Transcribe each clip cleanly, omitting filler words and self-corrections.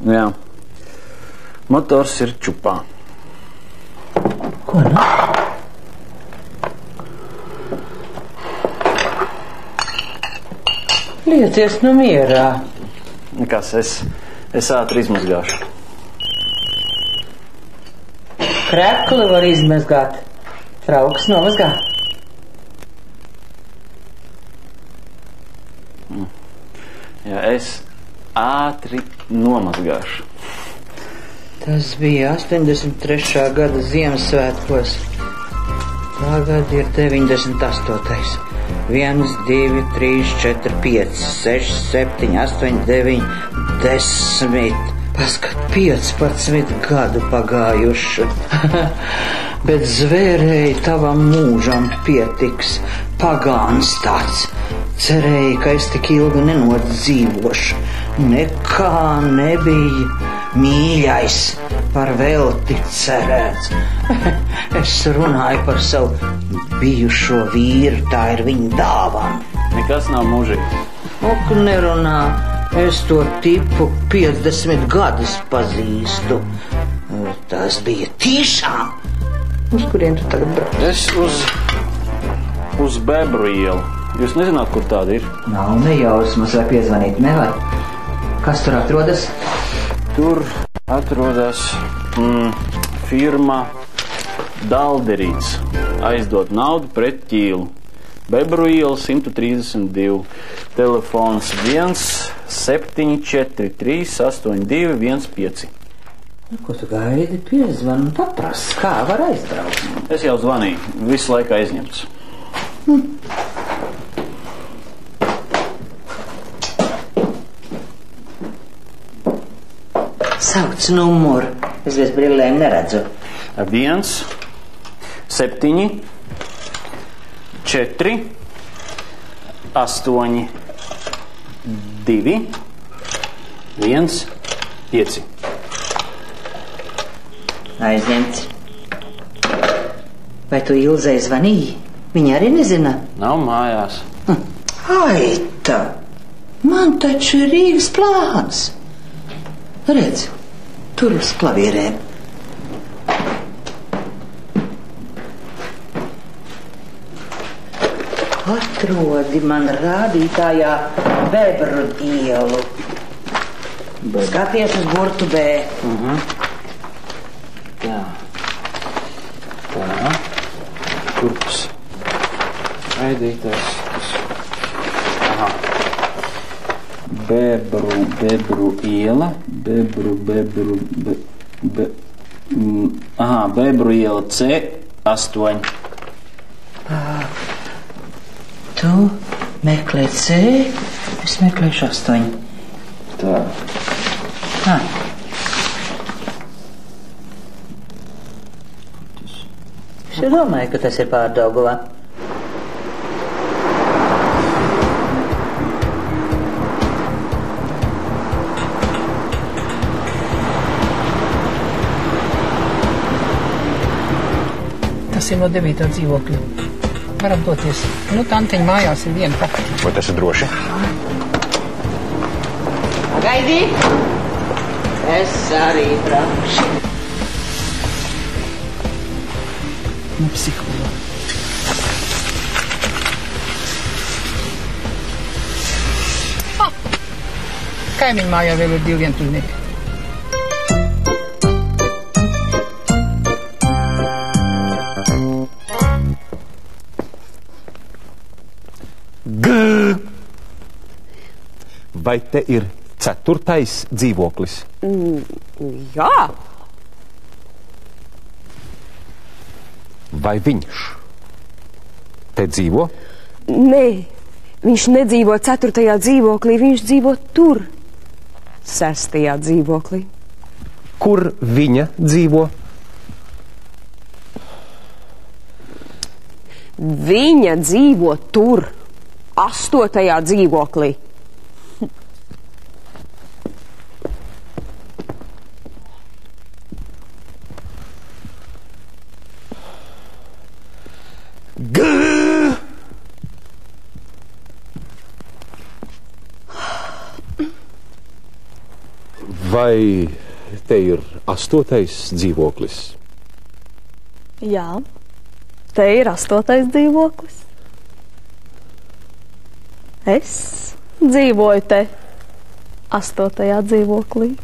Jā. Motors ir čupā. Ko nu? Liecies nu mierā. Nekas, es ātri izmazgāšu. Krekli var izmazgāt. Trauks nomazgā. Jā, es ātri nomazgāšu. Tas bija 83. gada Ziemassvētkos. Tagad ir 98. 1, 2, 3, 4, 5, 6, 7, 8, 9, 10. Paskat, 15 gadu pagājuši. Bet zvērēji tavam mūžam pietiks. Pagāns tāds. Cerēju, ka es tik ilgi nenodzīvošu. Nekā nebija. Mīļais, par velti cerēts. Es runāju par savu bijušo vīru, tā ir viņa dāvana. Nekas nav mūžīgs. Ok, nerunā. Es to tipu 50 gadus pazīstu. Tas bija tiešām. Uz kurien tu tagad brauc? Es uz Bebru ielu. Jūs nezināt, kur tāda ir? Nav nejausmas, vai piezvanīt nevar. Kas tur atrodas? Tur atrodas firma Dalderīts. Aizdot naudu pret ķīlu. Bebru iela 132. Telefons 1-743-82-15. Ko tu gaidi? Piezvanu un paprast, kā var aizbraukt. Es jau zvanīju. Visu laiku aizņemts. Sauc numuru. Es bez brillēm neredzu. 1, 7, 4, 8, 2, 1, 5. Aizņemts. Vai tu Ilzei zvanīji? Viņa arī nezina? Nav mājās. Aita! Man taču ir Rīgas plāns. Redz, tur uz klavierēm. Atrodi man rādītājā Bebru ielu. Skaties uz burtu B. Tā. Turps. Aidītājs. Aha. Bebru iela. Bebru iela C8. Tu meklē C, es meklēšu 8. Tā. Es jau domāju, ka tas ir Pārdaugavā. Tas ir no 9. dzīvokļa. Varam doties. Nu, tanteņa mājās ir viena pakaļ. Vai tas ir droši? Gaidī! Es arī braukšu. Nu, psiholo. Kaimiņu mājā vēl ir 2 vientuļnieki. Vai te ir 4. dzīvoklis? Jā. Vai viņš te dzīvo? Nē, viņš nedzīvo 4. dzīvoklī, viņš dzīvo tur, 6. dzīvoklī. Kur viņa dzīvo? Viņa dzīvo tur, 8. dzīvoklī. Vai te ir 8. dzīvoklis? Jā, te ir 8. dzīvoklis. Es dzīvoju te 8. dzīvoklī.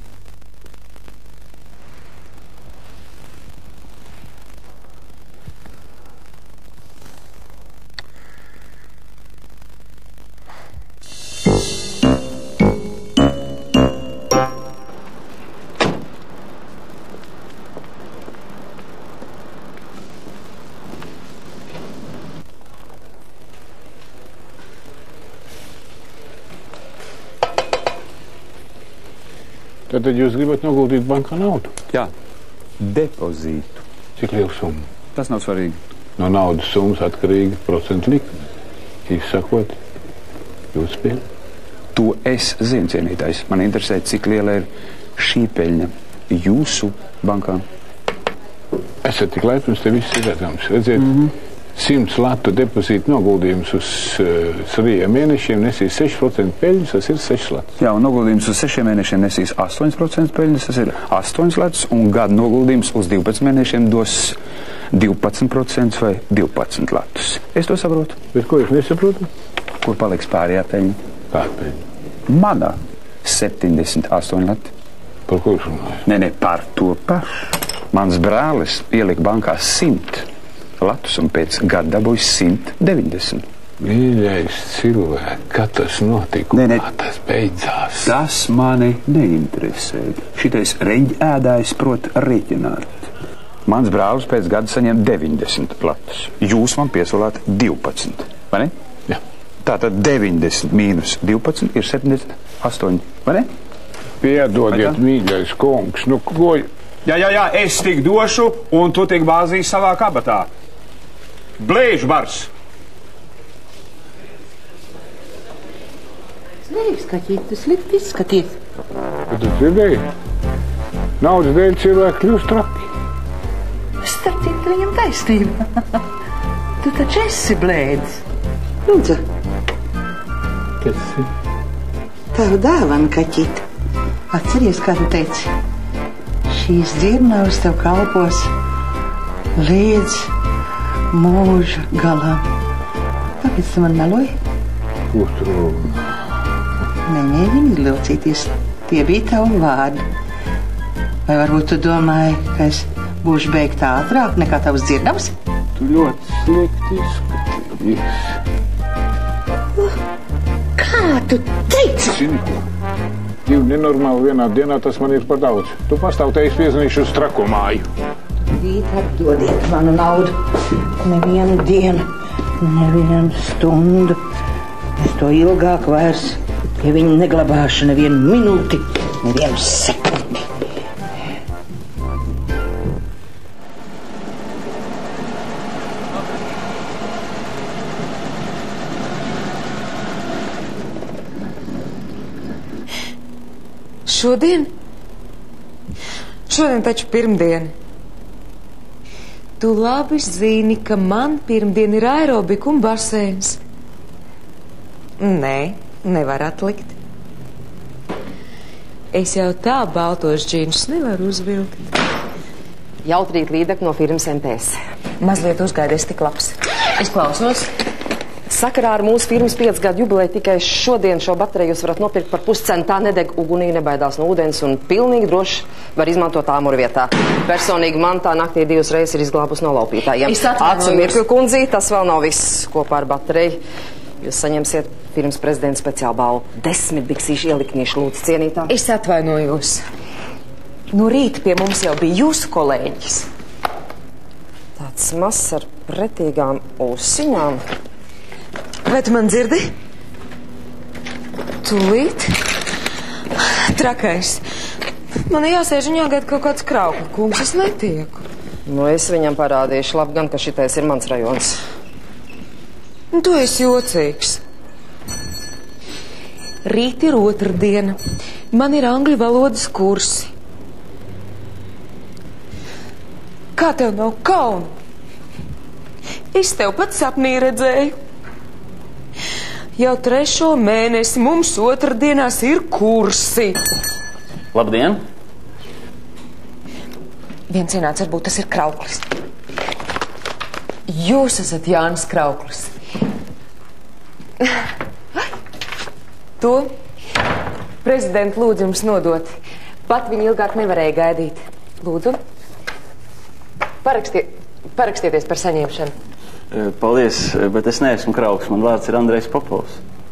Tad jūs gribat noguldīt bankā naudu? Jā, depozītu. Cik liela summa? Tas nav svarīgi. No naudas summas atkarīga procentu likme. Izsakot, jūs spēl. To es zinu, cienītājs. Man interesē, cik liela ir šī peļņa jūsu bankā. Esat tik laipns, te viss ir redzams. Redziet, 100 latu depozītu noguldījums uz 3 mēnešiem nesīs 6% peļņas, tas ir 6 latus. Jā, un noguldījums uz 6 mēnešiem nesīs 8% peļņas, tas ir 8 latus, un gada noguldījums uz 12 mēnešiem dos 12% vai 12 latus. Es to saprotu. Bet ko jūs nesaprotat? Kur paliks pārējā peļņa? Kāda peļņa? Mana 78 lati. Par ko jūs runājat? Nē, par to pašu. Mans brālis ielika bankā 100 latus un pēc gada dabūja 190. Mīļais cilvēks, kad tas notika, Nē. kā tas beidzās? Tas mani neinteresē. Šitais reņģēdājs prot rēķināt. Mans brālis pēc gada saņem 90 latus. Jūs man piesolāt 12, vai ne? Jā. Tātad 90 mīnus 12 ir 78, vai ne? Piedodiet, mīļais kungs, nu ko... Jā, es tik došu, un tu tik bāzīsi savā kabatā. Blēž bars! Sveiks, kaķīt, tu slikti izskaties. Bet tu dzirdēji? Naudas dēļ cilvēki kļūst traki. Starp citu, viņam taisnība. Tu taču esi blēdis. Lūdzu. Kas ir? Tavu dāvanu, kaķīt. Atceries, kā tu teici. Šīs dzirnavas tev kalpos līdz mūža galam. Kāpēc tu man meloji? Ko tu runā? Nemēģini izlaucīties. Tie bija tavi vārdi. Vai varbūt tu domāji, ka es būšu beigta ātrāk nekā tavs dzirnavas? Tu ļoti slikti izskaties. Kā tu teici? Zini ko? 2 nenormāli vienā dienā tas man ir par daudz. Tu pastāv te, es piezinīšu uz trako māju. Rīt atdodiet manu naudu. Nevienu dienu, nevienu stundu. Es to ilgāk vairs pie viņa neglabāšu nevienu minūti, nevienu sekundi. Šodien taču pirmdiena. Tu labi zini, ka man pirmdien ir aerobika un baseins. Nē, nevar atlikt. Es jau tā baltos džinsus nevaru uzvilkt. Jautrīt līdzekļi no firmas MTS. Mazliet uzgaidies tik labs. Es klausos. Sakarā ar mūsu firmas 5 gadu jubileju tikai šodien šo bateriju jūs varat nopirkt par puscentā, nedeg ugunī, nebaidās no ūdens un pilnīgi droši var izmantot āmuru vietā. Personīgi man tā naktī 2 reizes ir izglābus no laupītājiem. Acu mirkli, kundzi, tas vēl nav viss kopā ar bateriju. Jūs saņemsiet firmas prezidenta speciālu balvu. 10 biksīšu ieliknīšu, lūdzu, cienītā. Es atvainojos. No rīta pie mums jau bija jūsu kolēģis. Tāds mazs ar pretīgām ausiņām. Vai tu man dzirdi? Tūlīt. Trakais. Man jāsēž un jāgaida kaut kāds kraukļu kungs. Es netieku. Nu, es viņam parādīšu labi gan, ka šitais ir mans rajons. Tu esi jocīgs. Rīt ir otrdiena. Man ir angļu valodas kursi. Kā tev nav kauna? Es tev pat sapnī redzēju. Jau 3. mēnesi mums otrdienās ir kursi. Labdien! Viens ienāca, varbūt tas ir Krauklis. Jūs esat Jānis Krauklis. To prezidenta lūdzu jums nodot. Pat viņi ilgāk nevarēja gaidīt. Lūdzu. Parakstieties par saņemšanu. Paldies, bet es neesmu Krauklis. Man vārds ir Andrejs Popovs.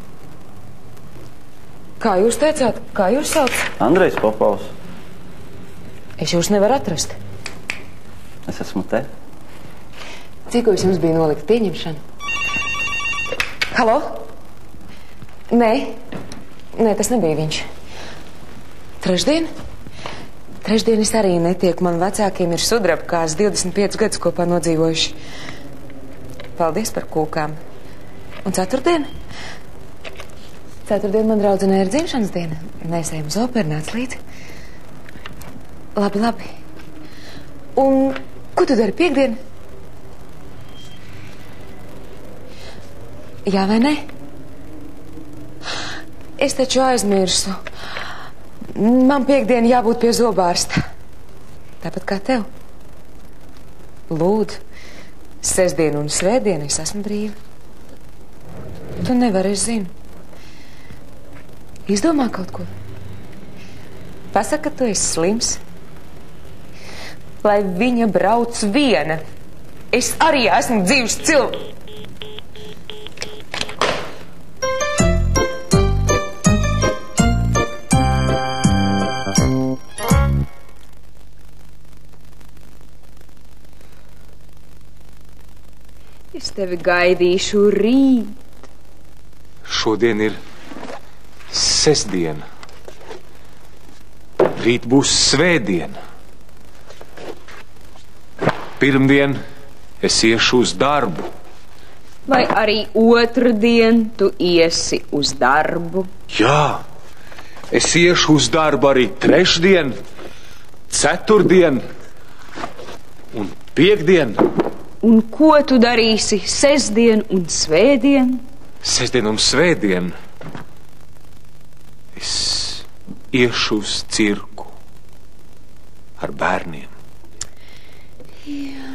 Kā jūs teicāt? Kā jūs sauc? Andrejs Popovs. Es jūs nevaru atrast. Es esmu te. Cikos jums bija nolikt pieņemšana? Halo? Nē, tas nebija viņš. Trešdien? Trešdien es arī netieku. Man vecākiem ir sudrabkās 25 gadus kopā nodzīvojuši. Paldies par kūkām. Un ceturtdien? Ceturtdien man draudzenē ir dzimšanas diena. Mēs ejam uz operu, nāc līdzi. Labi. Un ko tu dari piekdien? Jā vai ne? Es taču aizmirsu. Man piekdien jābūt pie zobārsta. Tāpat kā tev. Lūdzu, sestdien un svētdien es esmu brīva. Tu nevari, es zinu. Izdomā kaut ko. Pasaka, ka tu esi slims. Lai viņa brauc viena. Es arī esmu dzīves cilvēks. Es tevi gaidīšu rīt. Šodien ir sestdiena. Rīt būs svētdiena. Pirmdien es iešu uz darbu. Vai arī otrdien tu iesi uz darbu? Jā, es iešu uz darbu arī trešdien, ceturtdien un piekdien. Un ko tu darīsi sestdien un svētdien? Sestdien un svētdien es iešu uz cirku ar bērniem. Jā.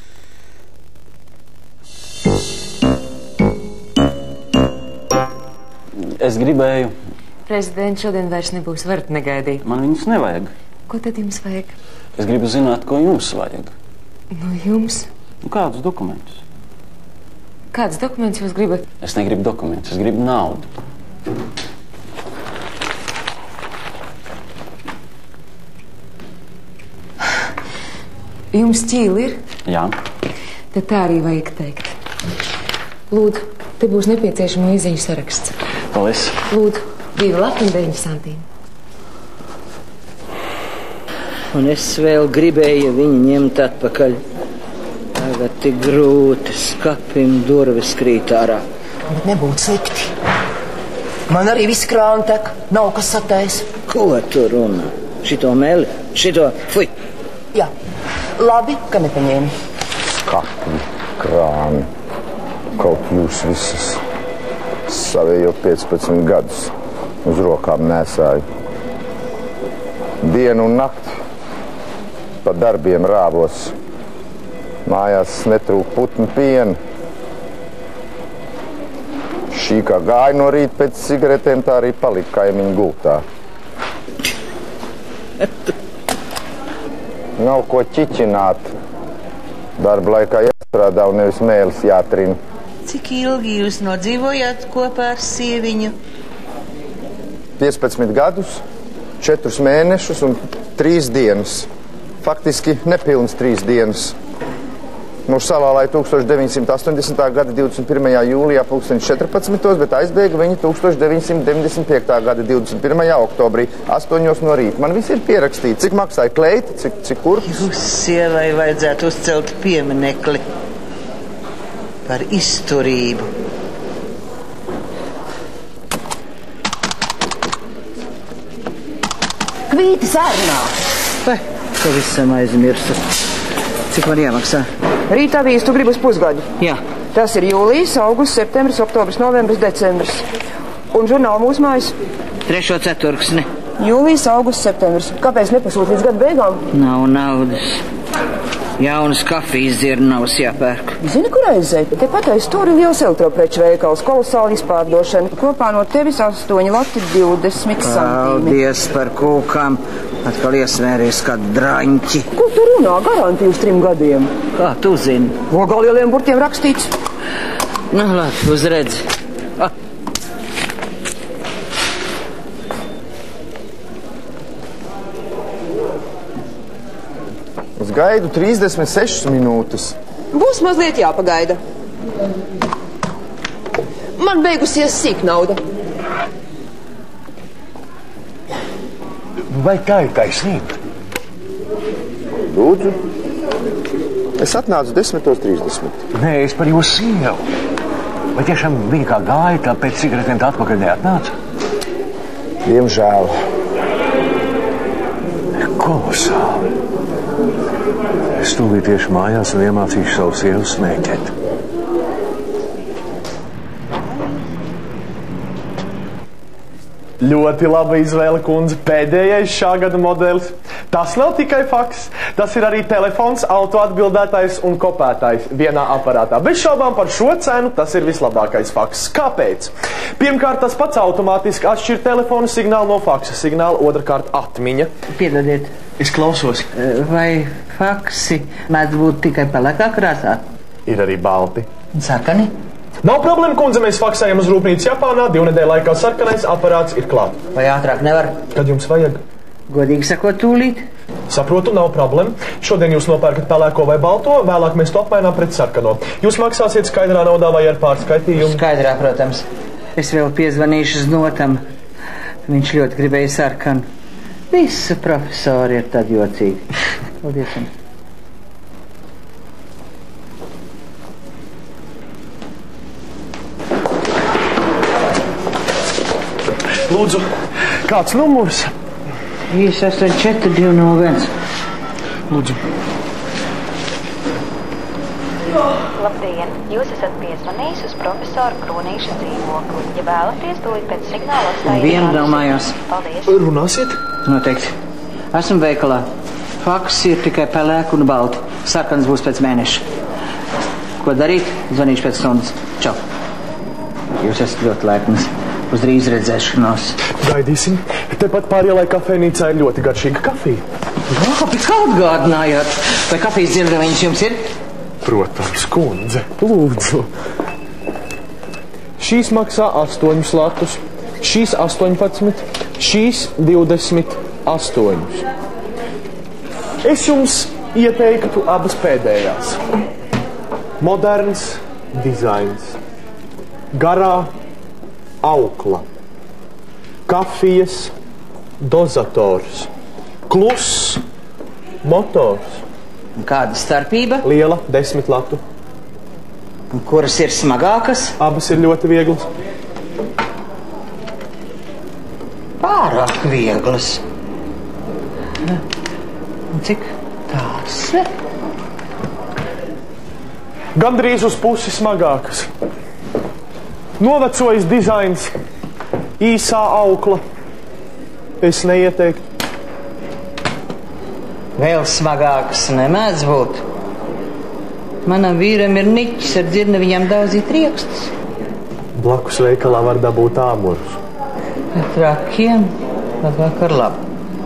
Es gribēju. Prezidents šodien vairs nebūs, varat negaidīt. Man viņus nevajag. Ko tad jums vajag? Es gribu zināt, ko jums vajag. No jums? Kādus dokumentus? Kādus dokumentus jūs gribat? Es negribu dokumentus, es gribu naudu. Jums ķīli ir? Jā. Tad tā arī vajag teikt. Lūdzu, te būs nepieciešama īziņu saraksts. Paldies. Lūdzu, 2 lati un 9 santīmi. Un es vēl gribēju viņu ņemt atpakaļ. Tagad tik grūti, skapim durvis krīt ārā. Bet nebūtu slikti. Man arī viss krāni tek, nav kas satais. Ko tu runā? Šito meli, šito, fuj! Jā, labi, ka nepaņēmi. Skapim, krāni. Kaut jūs visas savējo 15 gadus uz rokām nesāju. Dienu un nakti pa darbiem rāvos. Mājās netrūk putnu pienu. Šī kā gāja no rīta pēc cigaretēm, tā arī palika kaimiņu gultā. Nav ko ķiķināt. Darba laikā jāstrādā un nevis mēlis jātrina. Cik ilgi jūs nodzīvojāt kopā ar sieviņu? 15 gadus, 4 mēnešus un 3 dienas. Faktiski nepilns 3 dienas. Mūsu salālāja 1980. gada 21. jūlijā 2014. bet aizbēga viņa 1995. gada 21. oktobrī 8 no rīta. Man viss ir pierakstīts, cik maksāja kleita, cik kurpes. Jūs sievai vajadzētu uzcelt pieminekli par izturību. Kvīti sērnā. Pavisam aizmirsu. Cik man jāmaksā? Rīt avīzi tu gribi uz pusgadu? Jā. Tas ir jūlijas, augusts, septembris, oktobris, novembris, decembris. Un žurnāli mūsu mājas? 3. ceturksni. Jūlijas, augusts, septembris. Kāpēc nepasūt līdz gada beigām? Nav naudas. Jaunas kafijas dzirnavas jāpērk. Zini, kur aizēja? Tepat aiz tur ir liels elektropreču veikals, kolosāli izpārdošana. Kopā no tevis 8 lati 20 centīmi. Paldies par kūkām. Atkal iesmēries kā draņķi. Ko tu runā? Garantija uz 3 gadiem. Kā tu zini? Ogā lieliem burtiem rakstīts. Nu, labi, uzredzi. Es gaidu 36 minūtes. Būs mazliet jāpagaida. Man beigusies sīk nauda. Vai tā ir taisnība? Lūdzu. Es atnācu 10:30. Nē, es par jūsu sievu. Vai tiešām viņa kā gāja, tā pēc cigaretēm tā atpakaļ neatnāca? Diemžēl. Kolosāli. Es tūlīt tieši mājās un iemācīšu savu sievu smēķēt. Ļoti laba izvēle, kundze. Pēdējais šā gada modelis. Tas nav tikai faks, tas ir arī telefons, autoatbildētājs un kopētājs vienā aparātā. Bez šaubām par šo cenu tas ir vislabākais faks. Kāpēc? Pirmkārt, tas pats automātiski atšķir telefonu signālu no faksa signāla, otrkārt atmiņa. Piedodiet. Es klausos. Vai faksi mēdz būt tikai pelēkā krāsā? Ir arī balti. Sarkani? Nav problēma, kundze, mēs faksējam uz rūpnīcu Japānā, 2 nedēļu laikā sarkanais aparāts ir klāt. Vai ātrāk nevar? Kad jums vajag? Godīgi sakot, tūlīt. Saprotu, nav problēma. Šodien jūs nopērkat pelēko vai balto, vēlāk mēs to apmainām pret sarkano. Jūs maksāsiet skaidrā naudā vai ar pārskaitījumu? Skaidrā, protams. Es vēl piezvanīšu Znotam. Viņš ļoti gribēja sarkanu. Visi profesori ir tad jocīgi. Paldies jums. Lūdzu, kāds numurs? 384-201. Lūdzu. Labdien! Jūs esat piezvanījis uz profesoru Kronīša dzīvokli. Ja vēlaties, tūlīt pēc signāla atstājot. Vienu nav mājās. Paldies. Runāsiet? Noteikti. Esmu veikalā. Faks ir tikai pelēk un balti. Sarkans būs pēc mēneša. Ko darīt? Zvanīšu pēc stundas. Čau. Jūs esat ļoti laipnis. Uz drīz redzēšanos. Gaidīsim. Tepat pārielai kafejnīcā ir ļoti garšīga kafija. Labi, kā atgādinājāt? Vai kafijas dzirdaviņas jums ir? Protams, kundze. Lūdzu. Šīs maksā 8 latus, šīs 18, šīs 28. Es jums ieteiktu abas pēdējās. Moderns dizains. Garā aukla. Kafijas dozators. Kluss motors. Kāda starpība? Liela, 10 latu. Un kuras ir smagākas? Abas ir ļoti vieglas. Pārāk vieglas. Un cik tās ir? Gandrīz uz pusi smagākas. Novecojis dizains, īsā aukla. Es neieteiktu. Vēl smagākas nemēdz būt. Manam vīram ir niķis ar dzirnaviņām daudzīt riekstus. Blakus veikalā var dabūt āmurus. Trakiem labāk ar labu.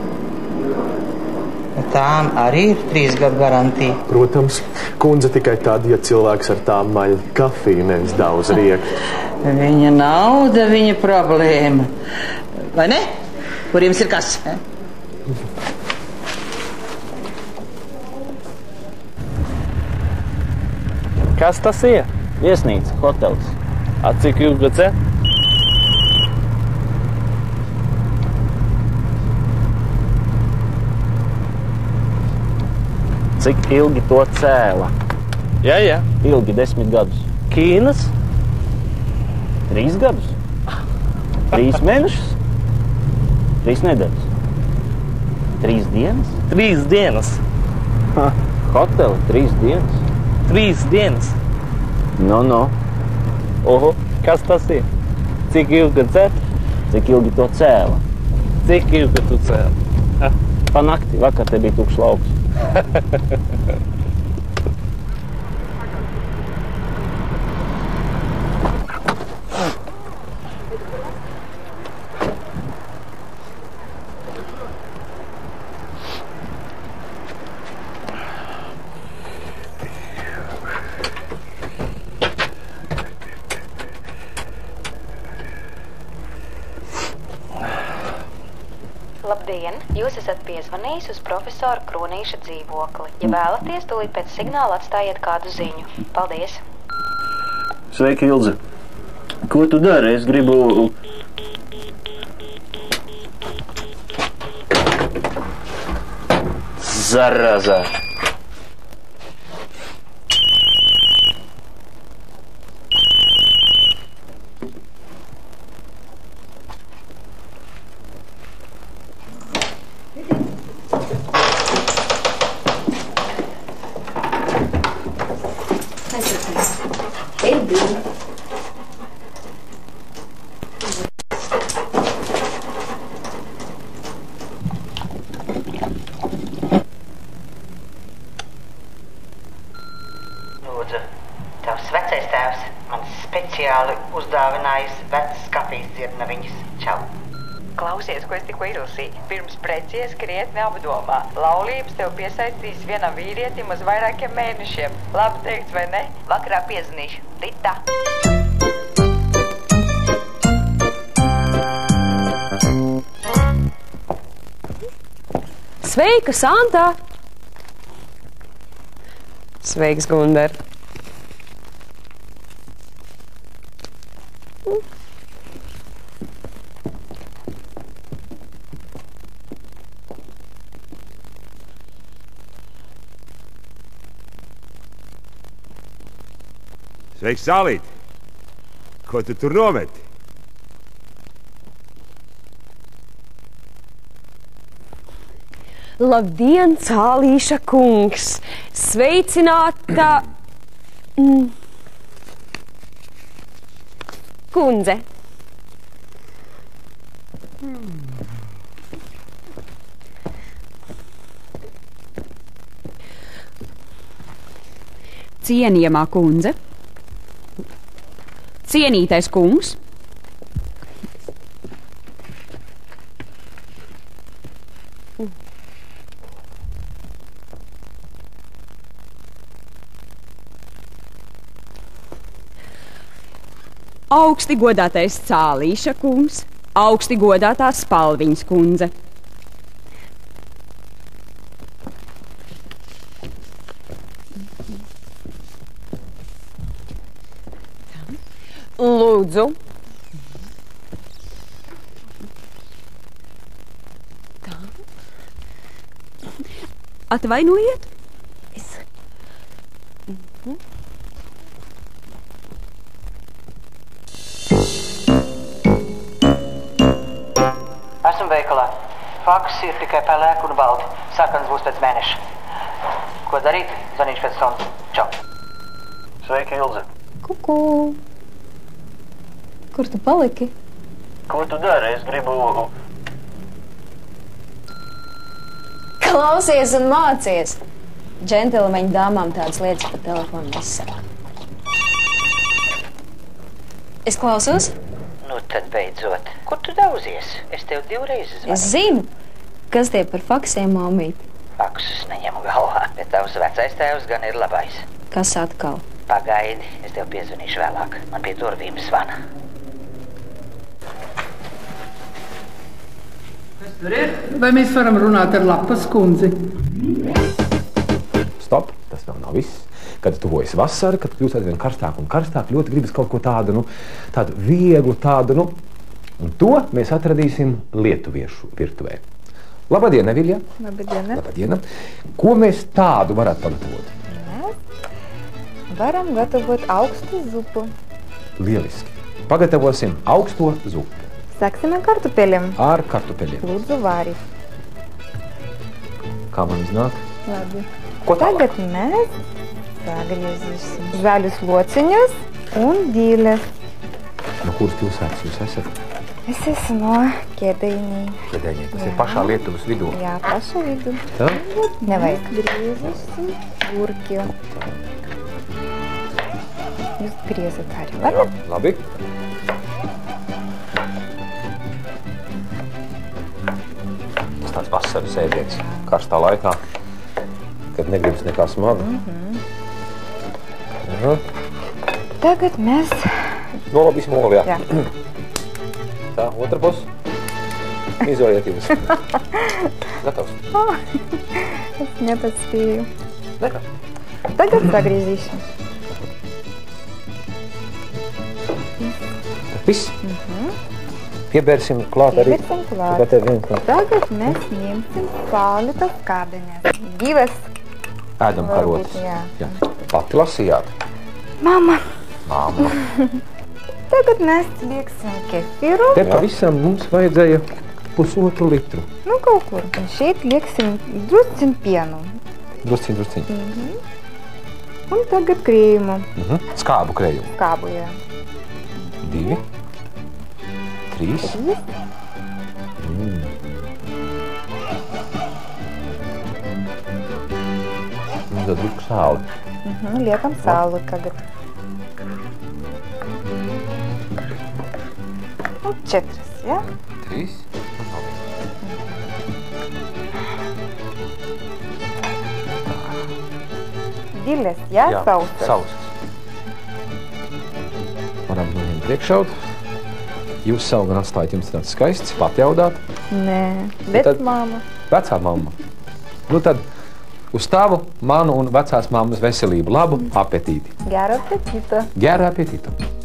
Tām arī ir 3 gadu garantija. Protams, kundze tikai tad, ja cilvēks ar tām maļ kafiju, nevis daudz riekstus. Viņa nauda, viņa problēma. Vai ne? Kur jums ir kas? Kas tas ir? Viesnīca, hotels. Cik jūs gads? Cik ilgi to cēla? Jā. Ilgi, 10 gadus. Kīnas? 3 gadus. 3 mēnešus. 3 nedēļas. 3 dienas. 3 dienas. Hoteli 3 dienas. 3 dienas. No. Oho, kas tas ir? Cik ilgi dzer? Cik ilgi to cēla? Cik ilgi tu cēli? Pa nakti, vakar te bija tukšs lauks. Labdien! Jūs esat piezvanījis uz profesora Kronīša dzīvokli. Ja vēlaties, tūlīt pēc signāla atstājiet kādu ziņu. Paldies! Sveiki, Ilze! Ko tu dari? Es gribu... Zarazā! Lūdzu, tavs vecais tēvs man speciāli uzdāvinājis vecas kafijas dzirnaviņas. Čau! Klausies, ko es tikko izlasīju. Pirms precies krietni apdomā. Laulības tev piesaistīs vienam vīrietim uz vairākiem mēnešiem. Labi teikts, vai ne? Vakarā piezvanīšu. Rita! Sveika, Santa! Sveiks, Gunder! Sveiks, Zālīt! Ko tu tur nometi? Labdien, Cālīša kungs! Sveicināta... kundze! Cienījamā kundze, cienītais kungs, augsti godātais Cālīša kungs, augsti godātā Spalviņas kundze. Lūdzu. Tā. Atvainojiet. Esmu veikalā. Faks ir tikai pelēk un balti. Sarkans būs pēc mēneša. Ko darīt? Zvanīšu pēc stundas. Čau. Sveika, Ilze! Kuku! Kur tu paliki? Ko tu dari? Es gribu... Klausies un mācies! Džentelmeņu dāmām tādas lietas pa telefonu nesaka. Es klausos? Nu tad beidzot. Kur tu dauzies? Es tev 2 reizes zvanu. Es zinu. Kas tie par faksiem, māmīt? Faksus neņemu galvā, bet tavs vecais tēvs gan ir labais. Kas atkal? Pagaidi, es tev piezvanīšu vēlāk. Man pie durvīm zvana. Tur ir? Vai mēs varam runāt ar Lapas kundzi? Stop, tas vēl nav viss. Kad tuvojas vasara, kad kļūst aizvien karstāk un karstāk, ļoti gribas kaut ko tādu, tādu vieglu, tādu, un to mēs atradīsim lietuviešu virtuvē. Labdien, Nevilja! Labdien! Labdien! Ko mēs tādu varētu pagatavot? Mēs varam gatavot augstu zupu. Lieliski! Pagatavosim augsto zupu. Sāksim ar kartupeļiem. Ar kartupeļiem. Lūdzu, vāri. Kā man iznāk? Labi. Ko tālāk? Tagad mēs sagriezīsim zaļus lociņus un dīles. No kuras pilsētas jūs esat? Es esmu no Ķēdeņī. Ķēdeņī, tas ir pašā Lietuvas vidū. Jā, pašā vidū. Tā? Nevajag griezus, gurki. Jūs griezat arī, labi? Jā, labi. Tas tāds vasaras ēdiens, karstā laikā, kad negribas nekā smaga. Tagad mēs... Nolabīsim olu, jā. Jā. Tā, otra pus. Izojiet jūs. Gatavs. Es nepaspēju. Nekā. Tagad sagriezīšu. Viss. Piebērsim klāt arī. Piebērsim klāt. Tagad mēs ņemsim sāļutas kādeņas. Divas. Ēdam karotes. Jā. Pati lasījāt. Mama. Mamma. Tagad mēs lieksim kefīru. Te pavisam mums vajadzēja 1,5 litru. Nu, kaut kur. Un šeit lieksim drusciņu pienu. Drusciņu. Un tagad krējumu. Skābu krējumu. Skābu, jā. 2, 3. Un tad drusku sāli. Liekam sālu tagad. Un 4, jā? 3. Diles, jā? Sausas. Sausas. Varam noņemt priekšaut. Jūs savu gan atstājat jums tāds skaists, patjaudāt. Nē, bet mamma. Vecā mamma. Nu tad uz tavu, manu un vecās mammas veselību. Labu apetīti. Gēru apetītu. Gēru apetītu.